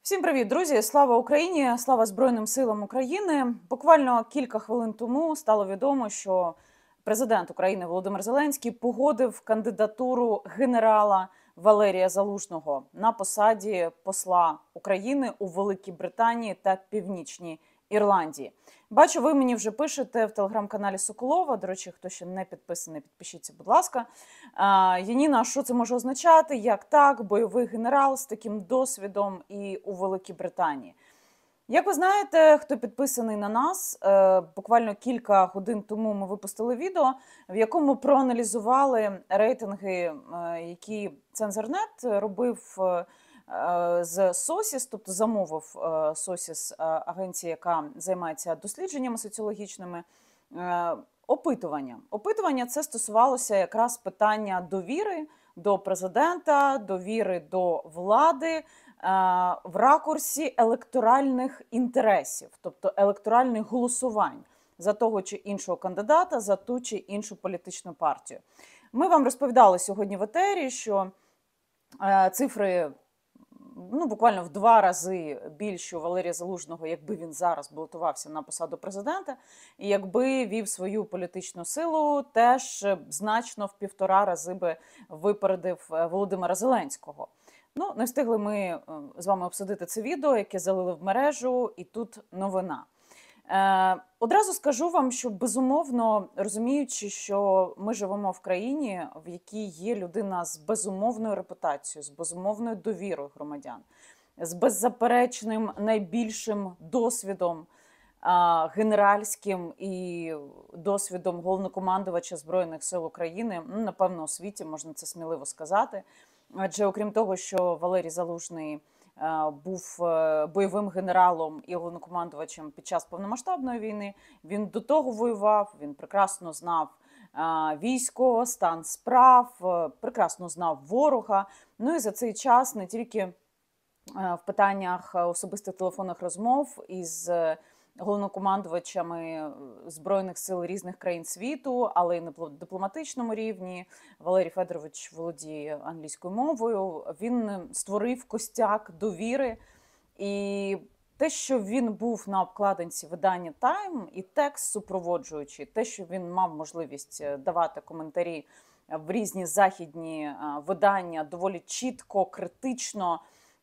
Всім привіт, друзі! Слава Україні! Слава Збройним силам України! Буквально кілька хвилин тому стало відомо, що президент України Володимир Зеленський погодив кандидатуру генерала Валерія Залужного на посаді посла України у Великій Британії та Північній Ірландії. Бачу, ви мені вже пишете в телеграм-каналі Соколова. До речі, хто ще не підписаний, підпишіться, будь ласка. Яніна, що це може означати? Як так? Бойовий генерал з таким досвідом і у Великій Британії. Як ви знаєте, хто підписаний на нас, буквально кілька годин тому ми випустили відео, в якому проаналізували рейтинги, які Цензорнет робив з Сосіс, тобто замовив Сосіс, агенція, яка займається дослідженнями соціологічними, опитування. Опитування це стосувалося якраз питання довіри до президента, довіри до влади в ракурсі електоральних інтересів, тобто електоральних голосувань за того чи іншого кандидата, за ту чи іншу політичну партію. Ми вам розповідали сьогодні в етері, що цифри буквально в 2 рази більші у Валерія Залужного, якби він зараз балотувався на посаду президента, і якби вів свою політичну силу, теж значно в 1,5 рази би випередив Володимира Зеленського. Не встигли ми з вами обсудити це відео, яке залили в мережу, і тут новина. Одразу скажу вам, що безумовно, розуміючи, що ми живемо в країні, в якій є людина з безумовною репутацією, з безумовною довірою громадян, з беззаперечним найбільшим досвідом генеральським і досвідом головнокомандувача Збройних сил України, напевно, у світі, можна це сміливо сказати. Адже окрім того, що Валерій Залужний був бойовим генералом і головнокомандувачем під час повномасштабної війни, він до того воював, він прекрасно знав військо, стан справ, прекрасно знав ворога. І за цей час не тільки в питаннях особистих телефонних розмов із головнокомандувачами Збройних сил різних країн світу, але й на дипломатичному рівні. Валерій Федорович володіє англійською мовою. Він створив костяк довіри. І те, що він був на обкладинці видання Time, і текст супроводжуючий, те, що він мав можливість давати коментарі в різні західні видання доволі чітко, критично,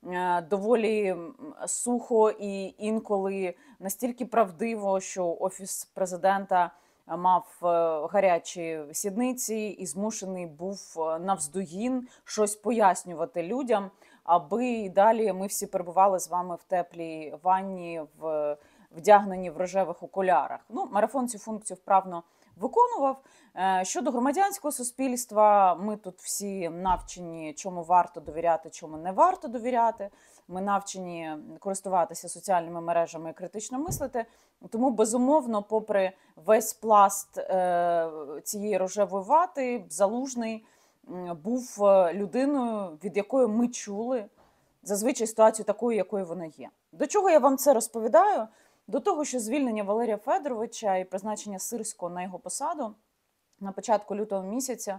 доволі сухо і інколи настільки правдиво, що Офіс президента мав гарячі сідниці і змушений був навздогін щось пояснювати людям, аби і далі ми всі перебували з вами в теплій ванні, вдягнені в рожевих окулярах. Марафон цю функцію вправно виконував. Щодо громадянського суспільства, ми тут всі навчені, чому варто довіряти, чому не варто довіряти. Ми навчені користуватися соціальними мережами і критично мислити. Тому, безумовно, попри весь пласт цієї рожевої вати, Залужний був людиною, від якої ми чули зазвичай ситуацію такою, якою вона є. До чого я вам це розповідаю? До того, що звільнення Валерія Федоровича і призначення Сирського на його посаду на початку лютого місяця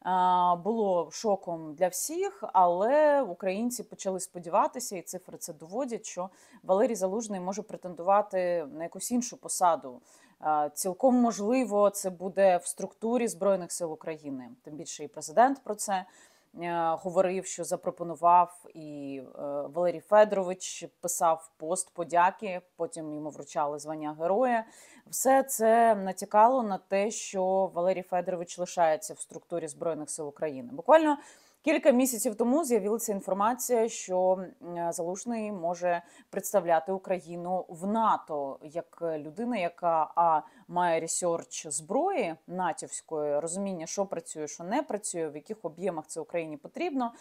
було шоком для всіх, але українці почали сподіватися, і цифри це доводять, що Валерій Залужний може претендувати на якусь іншу посаду. Цілком можливо, це буде в структурі Збройних сил України. Тим більше і президент про це говорив, що запропонував, і Валерій Федорович писав пост подяки, потім йому вручали звання героя. Все це натякало на те, що Валерій Федорович лишається в структурі Збройних сил України. Буквально кілька місяців тому з'явилася інформація, що Залужний може представляти Україну в НАТО як людина, яка має ресерч зброї натівської, розуміння, що працює, що не працює, в яких об'ємах це Україні потрібно,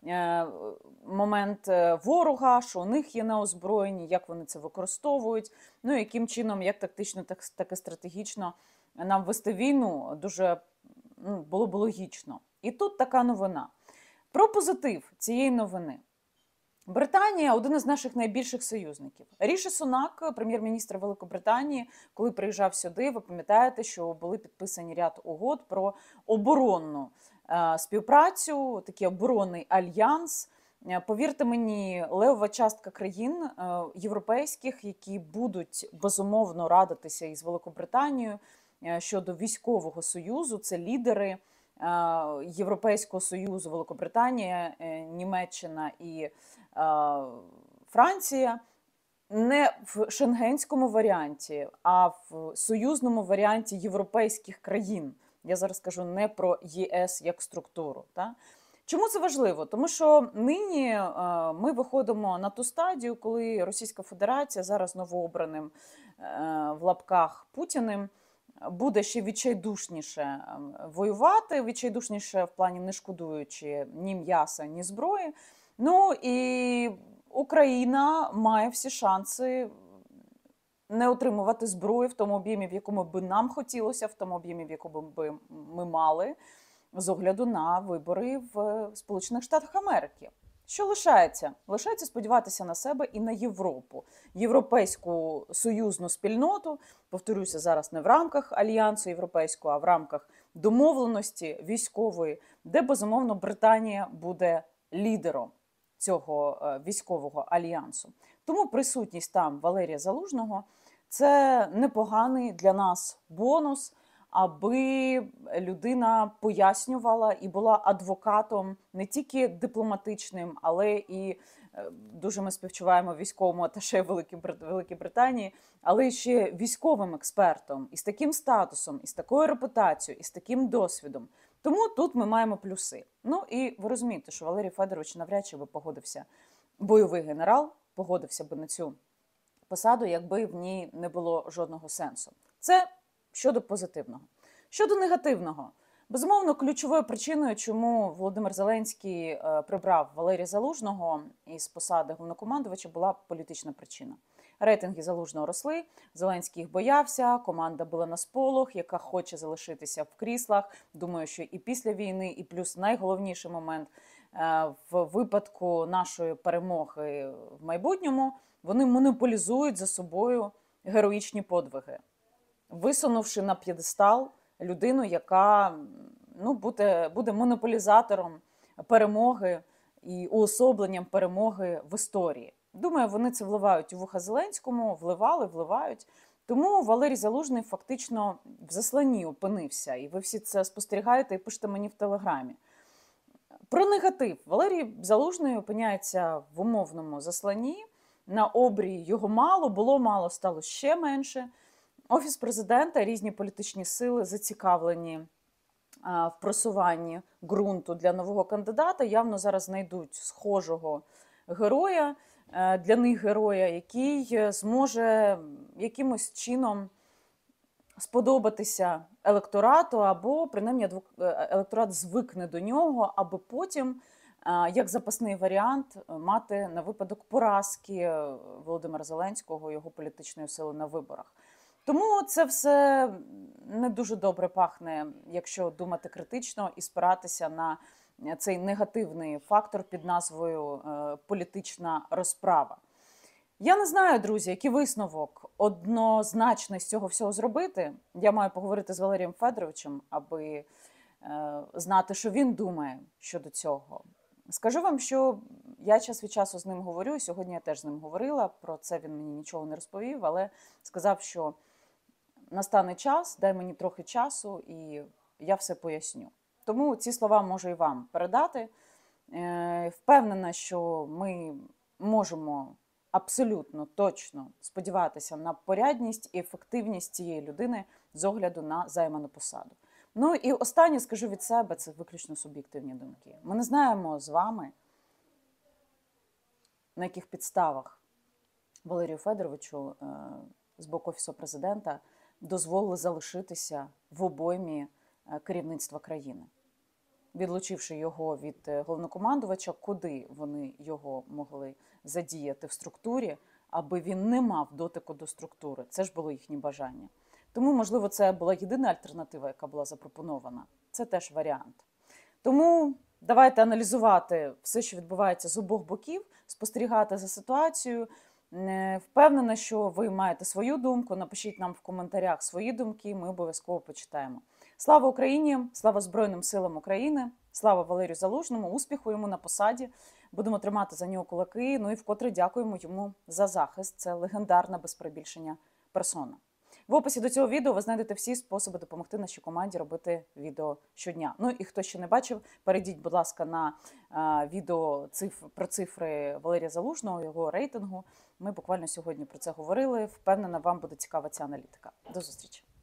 момент ворога, що у них є на озброєнні, як вони це використовують, яким чином, як тактично, так і стратегічно нам вести війну, дуже було б логічно. І тут така новина. Про позитив цієї новини. Британія – один із наших найбільших союзників. Ріші Сунак, прем'єр-міністр Великобританії, коли приїжджав сюди, ви пам'ятаєте, що були підписані ряд угод про оборонну співпрацю, такий оборонний альянс, Повірте мені, левова частка країн європейських, які будуть безумовно радитися із Великобританією щодо військового союзу, це лідери Європейського союзу, Великобританія, Німеччина і Франція, не в шенгенському варіанті, а в союзному варіанті європейських країн. Я зараз кажу не про ЄС як структуру. Так? Чому це важливо? Тому що нині ми виходимо на ту стадію, коли Російська Федерація зараз новообраним в лапках Путіним буде ще відчайдушніше воювати, відчайдушніше в плані не шкодуючи ні м'яса, ні зброї. Ну і Україна має всі шанси не отримувати зброю в тому об'ємі, в якому би нам хотілося, в тому об'ємі, в якому би ми мали, з огляду на вибори в Сполучених Штатах Америки. Що лишається? Лишається сподіватися на себе і на Європу, європейську союзну спільноту, повторюся, зараз не в рамках Альянсу Європейського, а в рамках домовленості військової, де, безумовно, Британія буде лідером цього військового альянсу. Тому присутність там Валерія Залужного – це непоганий для нас бонус, аби людина пояснювала і була адвокатом не тільки дипломатичним, але і дуже ми співчуваємо військовому аташе Великій Британії, але ще військовим експертом із таким статусом, із такою репутацією, із таким досвідом. Тому тут ми маємо плюси. Ну і ви розумієте, що Валерій Федорович навряд чи би погодився, бойовий генерал, погодився би на цю посаду, якби в ній не було жодного сенсу. Це щодо позитивного. Щодо негативного. Безумовно, ключовою причиною, чому Володимир Зеленський прибрав Валерія Залужного із посади головнокомандувача, була політична причина. Рейтинги Залужного росли, Зеленський їх боявся, команда була на сполох, яка хоче залишитися в кріслах. Думаю, що і після війни, і плюс найголовніший момент в випадку нашої перемоги в майбутньому, вони монополізують за собою героїчні подвиги, висунувши на п'єдестал людину, яка буде монополізатором перемоги і уособленням перемоги в історії. Думаю, вони це вливають у вуха Зеленському, вливають. Тому Валерій Залужний фактично в засланні опинився. І ви всі це спостерігаєте і пишете мені в Телеграмі. Про негатив. Валерій Залужний опиняється в умовному засланні. На обрії його мало, було мало, стало ще менше. Офіс президента, різні політичні сили зацікавлені в просуванні ґрунту для нового кандидата. Явно зараз знайдуть схожого героя, для них героя, який зможе якимось чином сподобатися електорату, або принаймні електорат звикне до нього, аби потім, як запасний варіант, мати на випадок поразки Володимира Зеленського, його політичної сили на виборах. Тому це все не дуже добре пахне, якщо думати критично і спиратися на цей негативний фактор під назвою політична розправа. Я не знаю, друзі, який висновок однозначно з цього всього зробити. Я маю поговорити з Валерієм Федоровичем, аби знати, що він думає щодо цього. Скажу вам, що я час від часу з ним говорю, і сьогодні я теж з ним говорила, про це він мені нічого не розповів, але сказав, що настане час, дай мені трохи часу, і я все поясню. Тому ці слова можу і вам передати. Впевнена, що ми можемо абсолютно точно сподіватися на порядність і ефективність цієї людини з огляду на займану посаду. Ну і останнє скажу від себе, це виключно суб'єктивні думки. Ми не знаємо з вами, на яких підставах Валерію Федоровичу з боку Офісу президента дозволили залишитися в обоймі керівництва країни, відлучивши його від головнокомандувача, куди вони його могли задіяти в структурі, аби він не мав дотику до структури. Це ж було їхнє бажання. Тому, можливо, це була єдина альтернатива, яка була запропонована. Це теж варіант. Тому давайте аналізувати все, що відбувається з обох боків, спостерігати за ситуацією. Впевнена, що ви маєте свою думку. Напишіть нам в коментарях свої думки, ми обов'язково почитаємо. Слава Україні! Слава Збройним силам України! Слава Валерію Залужному! Успіху йому на посаді! Будемо тримати за нього кулаки. Ну і вкотре дякуємо йому за захист. Це легендарна, без перебільшення, персона. В описі до цього відео ви знайдете всі способи допомогти нашій команді робити відео щодня. Ну і хто ще не бачив, перейдіть, будь ласка, на відео про цифри Валерія Залужного, його рейтингу. Ми буквально сьогодні про це говорили. Впевнена, вам буде цікава ця аналітика. До зустрічі.